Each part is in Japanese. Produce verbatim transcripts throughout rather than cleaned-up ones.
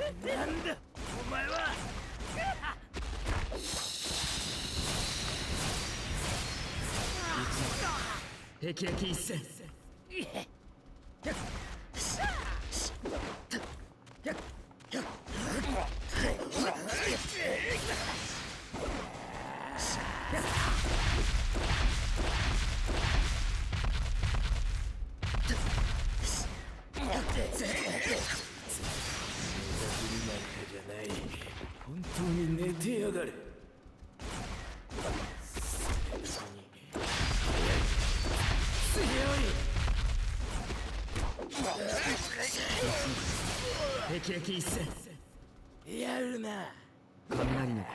なんだお前は。 霹靂一閃。 本当に寝てやがる。強い。 霹靂一閃。 やるな。 雷の呼吸。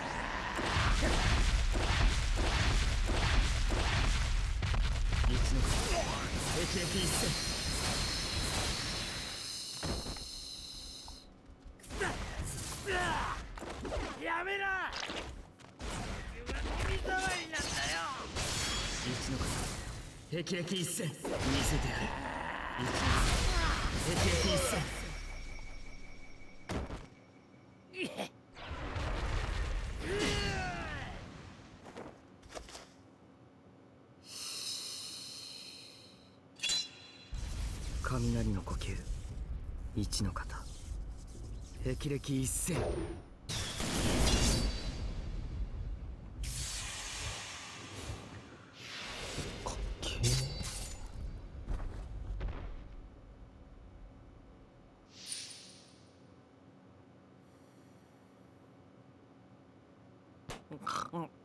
一の型。霹靂一閃。 やめろ。自分の身障りなんだよ。 一の型。霹靂一閃。見せてやる。一の型。霹靂一閃。雷の呼吸。一の型。霹靂一閃。かっけえ。うん。